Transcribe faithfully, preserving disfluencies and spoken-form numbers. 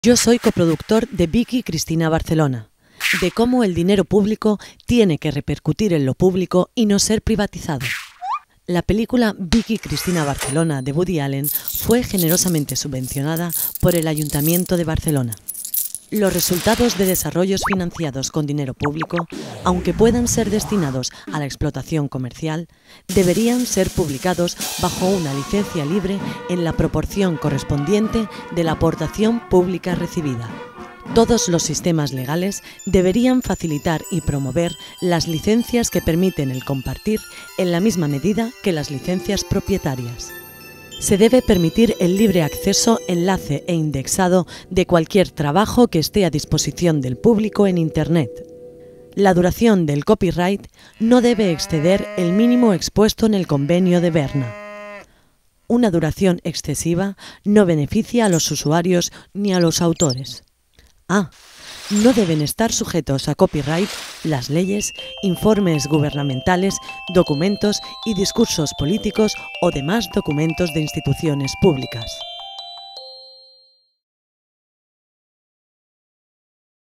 Yo soy coproductor de Vicky Cristina Barcelona, de cómo el dinero público tiene que repercutir en lo público y no ser privatizado. La película Vicky Cristina Barcelona de Woody Allen fue generosamente subvencionada por el Ayuntamiento de Barcelona. Los resultados de desarrollos financiados con dinero público, aunque puedan ser destinados a la explotación comercial, deberían ser publicados bajo una licencia libre en la proporción correspondiente de la aportación pública recibida. Todos los sistemas legales deberían facilitar y promover las licencias que permiten el compartir en la misma medida que las licencias propietarias. Se debe permitir el libre acceso, enlace e indexado de cualquier trabajo que esté a disposición del público en Internet. La duración del copyright no debe exceder el mínimo expuesto en el Convenio de Berna. Una duración excesiva no beneficia a los usuarios ni a los autores. Ah, no deben estar sujetos a copyright las leyes, informes gubernamentales, documentos y discursos políticos o demás documentos de instituciones públicas.